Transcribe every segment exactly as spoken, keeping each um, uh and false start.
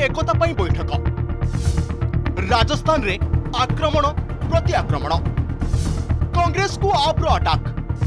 एकता पाई बैठक। राजस्थान रे आक्रमण प्रति आक्रमण, कांग्रेस को आप रो अटैक।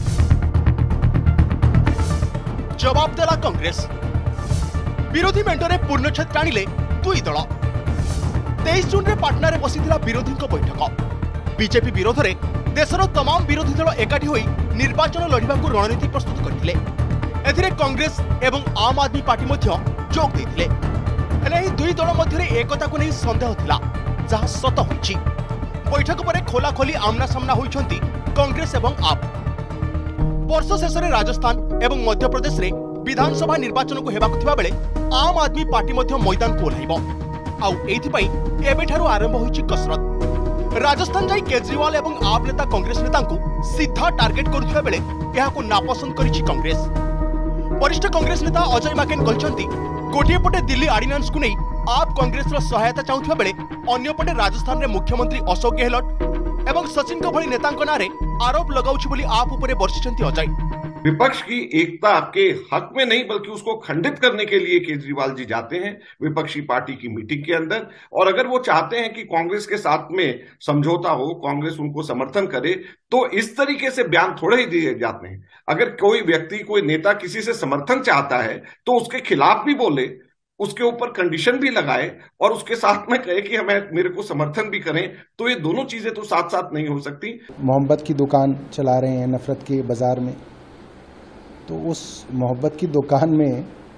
जवाब देला कांग्रेस। विरोधी मेंटरे पूर्णछेद टाणिले दुई दल। तेईस जून रे पाटना रे बसिथिला विरोधी बैठक। बीजेपी विरोध रे देशर तमाम विरोधी दल एकाठी होई निर्वाचन लड़िबा को रणनीति प्रस्तुत करथिले। एथिरे कांग्रेस एवं आम आदमी पार्टी मध्य जोग देथिले। हेले एही दुई दल मध्य एकता को नहीं संदेह थिला, जहाँ सत होईछि। बैठक पर खोला खोली आमना सामना होइछंती कांग्रेस एवं आप। वर्ष शेष में राजस्थान एवं मध्य प्रदेश रे विधानसभा निर्वाचन को हेबाक थिबा बेले आम आदमी पार्टी मध्य मैदान को ओह्लाइबो। आउ एथिपाई एबेठारु आरंभ होइछि कसरत। राजस्थान जाई केजरीवाल एवं आप नेता कांग्रेस नेता को सीधा टार्गेट करुथिबा बेले एहाको नापसंद करिछि कांग्रेस। वरिष्ठ कांग्रेस नेता अजय माकेन कहते गोटे पटे दिल्ली ऑर्डिनेंस को नहीं आप कांग्रेस सहायता चाहूथिबा बेले अन्य पटे राजस्थान रे मुख्यमंत्री अशोक गहलोत एवं सचिन का भली नेतांक नारे आरोप लगाउछि बोली आप उपरे बर्षिछंती अजय। विपक्ष की एकता के हक में नहीं बल्कि उसको खंडित करने के लिए केजरीवाल जी जाते हैं विपक्षी पार्टी की मीटिंग के अंदर। और अगर वो चाहते हैं कि कांग्रेस के साथ में समझौता हो, कांग्रेस उनको समर्थन करे, तो इस तरीके से बयान थोड़े ही दिए जाते हैं। अगर कोई व्यक्ति, कोई नेता किसी से समर्थन चाहता है तो उसके खिलाफ भी बोले, उसके ऊपर कंडीशन भी लगाए और उसके साथ में कहे कि हमें मेरे को समर्थन भी करें, तो ये दोनों चीजें तो साथ साथ नहीं हो सकती। मोहब्बत की दुकान चला रहे हैं नफरत के बाजार में, तो उस मोहब्बत की दुकान में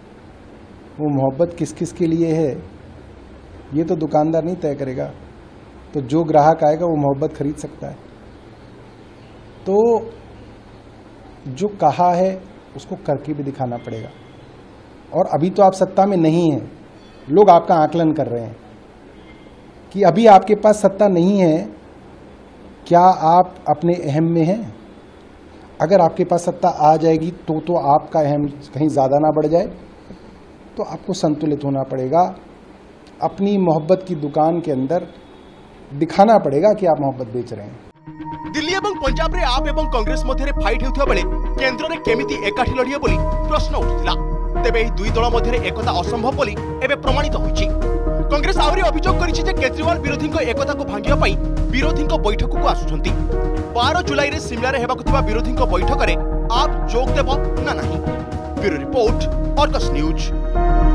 वो मोहब्बत किस किस के लिए है ये तो दुकानदार नहीं तय करेगा। तो जो ग्राहक आएगा वो मोहब्बत खरीद सकता है। तो जो कहा है उसको करके भी दिखाना पड़ेगा। और अभी तो आप सत्ता में नहीं हैं, लोग आपका आकलन कर रहे हैं कि अभी आपके पास सत्ता नहीं है, क्या आप अपने अहम में हैं? अगर आपके पास सत्ता आ जाएगी तो तो आपका अहम कहीं ज़्यादा ना बढ़ जाए, तो आपको संतुलित होना पड़ेगा। अपनी मोहब्बत की दुकान के अंदर दिखाना पड़ेगा कि आप मोहब्बत बेच रहे हैं। दिल्ली एवं पंजाब रे आप एवं कांग्रेस मध्य फाइट होउथिबा बेले केंद्र रे केमिति एकाठी लड़िए बोली प्रश्न उठिला। तेबे एही दुई दल मध्य एकता असंभव बोली एबे प्रमाणित होइछि। कांग्रेस आवरी अभियोग करिछि जे केजरीवाल विरोधी एकता को भांगिया पाई विरोधी बैठक को आसुछंती। बारह जुलाई रे शिमला रे हेबाक थिबा विरोधी बैठक रे आप जोग देबो ना नहीं? Bureau report, Argus news.